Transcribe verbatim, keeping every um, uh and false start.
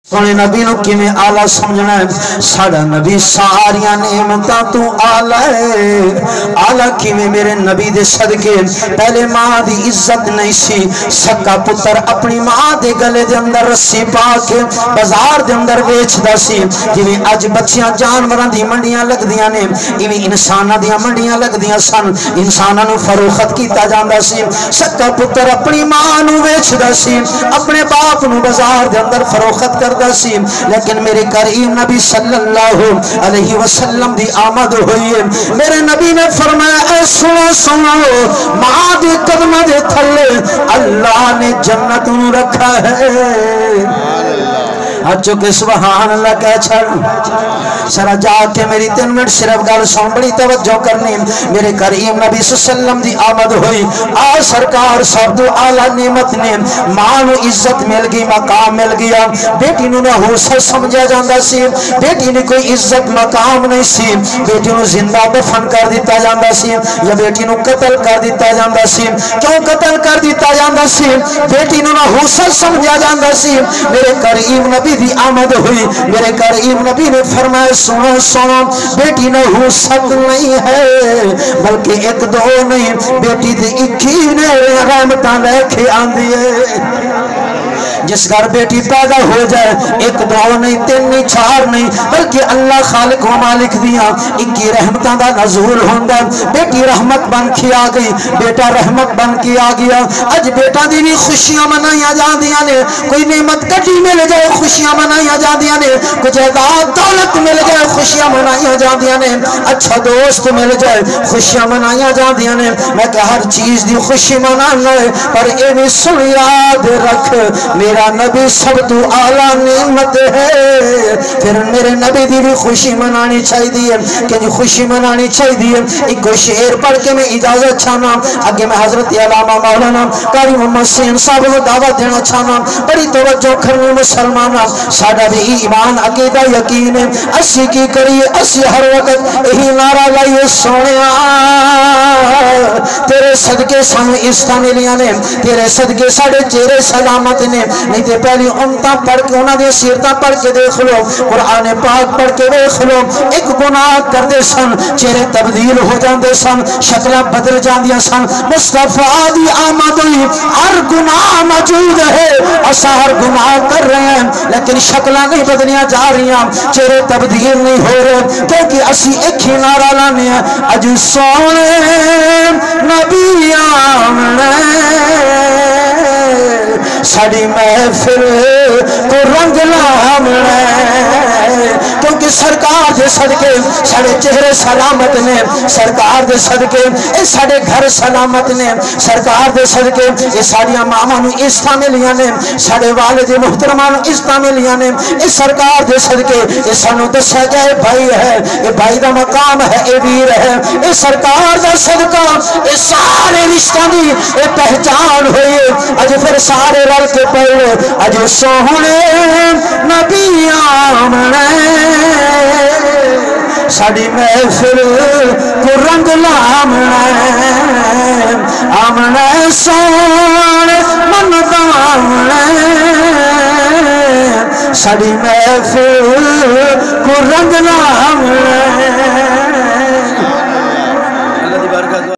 سونے نبی نو کیویں آلہ سمجھنا ہے؟ ساڈا نبی ساریاں نعمتاں تو آلہ ہے۔ آلہ کیویں؟ میرے نبی دے صدقے پہلے ماں دی عزت نہیں سی، سکا پتر اپنی ماں دے گلے دے اندر رسی پا کے بازار دے اندر ویچدا سی۔ جویں اج بچیاں جانوراں دی منڈیاں لگدیاں نے، ایویں انساناں دی منڈیاں لگدیاں سن، انساناں نو فروخت کیتا جاندا سی۔ سکا پتر اپنی ماں نو ویچدا سی، اپنے باپ نو بازار دے اندر فروخت کر سی، لیکن میرے کریم نبی صلی اللہ علیہ وسلم دی آمد ہوئی ہے۔ میرے نبی نے فرمایا اے سنو سنو، ماں دی قدمہ دے تھلے اللہ نے جنت نو رکھا ہے۔ اچھو کہ سبحان اللہ کہہ چھڑ سرا جا کے میری تین منٹ صرف گل سن، بڑی توجہ کرنی۔ میرے کریم نبی صلی اللہ علیہ وسلم دی آمد ہوئی، آ سرکار سب تو اعلیٰ نعمت نے، ماں نو عزت مل گئی، مقام مل گیا۔ بیٹی نو نہ حوصل سمجھا جاندہ سی، بیٹی نے کوئی عزت مقام نہیں سی، بیٹی نو زندہ دفن کر دیتا جاندہ سی یا بیٹی نو قتل کر دیتا جاندہ سی۔ کیوں قتل کر دیتا جاندہ سی؟ بیٹی نو نہ حوصل سمجھا جاندہ سی۔ میرے کریم نبی دی آمد ہوئی، میرے کریم نبی نے فرمایا سنو سنو، بیٹی نہ حوصل نہیں ہے بلکہ ایک دو نہیں، بیٹی دی اکی نے رحمتاں لے کے آندھی ہے۔ جس گھر بیٹی پیدا ہو جائے ایک دو نہیں، تین نہیں، چار نہیں، بلکہ اللہ خالق و مالک دیا اکی رحمتاں دا نزول ہوندہ۔ بیٹی رحمت بن کے آ گئی، بیٹا رحمت بن کے آ گیا۔ اج بیٹا دی بھی خوشیاں منائیاں جان دیا نے، کوئی نعمت کٹی مل جائے خوشیاں منائیاں جان دیا نے، کچھ اعداد دولت مل جائے خوشیاں منائیاں جان دیا نے، اچھا دوست مل جائے خوشیاں منائیاں جان دیا نے۔ میں کہ ہر چیز دی خوشی منانا ہے، پر اے بھی سن یاد رکھ میرا نبی سب تو اعلیٰ نعمت ہے۔ پھر میرے نبی دی بھی خوشی منانی چاہیے کہ جو خوشی منانی چاہیے۔ ایک کو شعر پڑھ کے میں اجازت چاہنا، آگے میں حضرت علامہ مولانا قاری محمد سین صاحب کو دعوت دینا چاہنا۔ بڑی توجہ کرنے مسلمانہ، ساڑھا بھی ایمان عقیدہ یقین ہے، اسی کی کریے اسی ہر وقت یہی نعرہ لائیے سونیا تیرے صدقے سانو عزتاں ملیاں نے، تیرے صدقے ساڑھے چہرے سلامت نے۔ نہیں تے پہلی امتاں پڑھ کے انہاں دے سیرتاں پڑھ کے دیکھ لو، قرآن پاک پڑھ کے دیکھ لو، ایک گناہ کر دے سن چہرے تبدیل ہو جاندے سن، شکلہ بدل جاندیاں سن۔ مصطفیٰ دی آمد ہوئی، ہر گناہ موجود ہے، اسا ہر گناہ کر رہے ہیں لیکن شکلہ نہیں بدلیاں جا رہی ہیں، چہرے تبدیل نہیں ہو رہے، کیونکہ اسی ایک ہی نعرہ لانے ہیں اج سونے نبی آمنے ساڑی محفل کو رنگ لامنے، کیونکہ سرکار دے صدقے ساڑے چہرے سلامت نے، سرکار دے صدقے اے ساڑے گھر سلامت نے، سرکار دے صدقے اے ساڑیاں ماما نو عزتاں ملیاں نے، ساڑے والد محترمان نو عزتاں ملیاں نے، اے سرکار دے صدقے اے سانو دسیا جائے بھائی ہے، اے بھائی دا مقام ہے، اے ویر ہے، اے سرکار دا صدقہ اے سارے رشتہ دی اے پہچان ہوئے۔ اج پھر سارے رل کے پڑھو اج سونے نبی آمنے ساڑی محفل کو رنگ لامنے، آمنے سونے من دامنے ساڑی محفل کو رنگ لامنے۔